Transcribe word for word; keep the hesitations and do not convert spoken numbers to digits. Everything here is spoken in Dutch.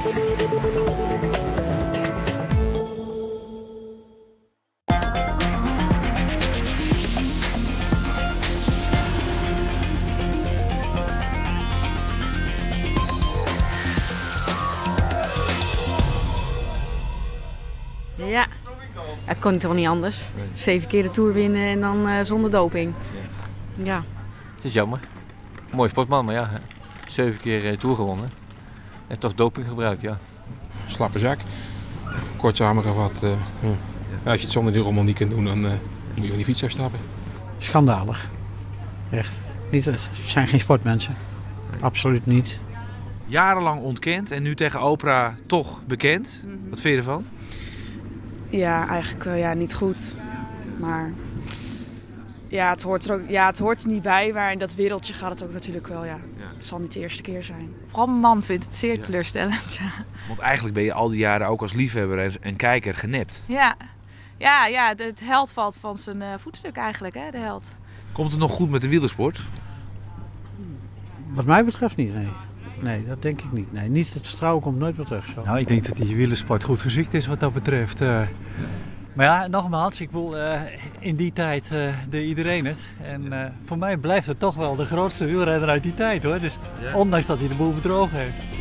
Ja, het kon toch niet anders. Zeven keer de Tour winnen en dan uh, zonder doping. Ja. ja. Het is jammer. Mooi sportman, maar ja, zeven keer uh, Tour gewonnen. En toch doping gebruikt, ja. Slappe zak. Kort samengevat, uh, ja. Als je het zonder die rommel niet kunt doen, dan uh, moet je van die fiets afstappen. Schandalig. Echt. Niet, het zijn geen sportmensen. Absoluut niet. Jarenlang ontkend en nu tegen Oprah toch bekend. Wat vind je ervan? Ja, eigenlijk uh, ja, niet goed. Maar ja, het hoort er ook, ja, het hoort er niet bij. Maar in dat wereldje gaat het ook natuurlijk wel. Ja. Ja. Het zal niet de eerste keer zijn. Vooral mijn man vindt het zeer ja. teleurstellend. Ja. Want eigenlijk ben je al die jaren ook als liefhebber en, en kijker genept. Ja, ja, ja het, het held valt van zijn uh, voetstuk eigenlijk, hè, de held. Komt het nog goed met de wielersport? Wat mij betreft niet, nee. Nee, dat denk ik niet. Nee, niet het vertrouwen komt nooit meer terug. Zo. Nou, ik denk dat die wielersport goed verziekt is wat dat betreft. Uh, maar ja, nogmaals, ik bedoel, uh, in die tijd uh, deed iedereen het. En uh, voor mij blijft het toch wel de grootste wielrenner uit die tijd, hoor. Dus ja. Ondanks dat hij de boel bedrogen heeft.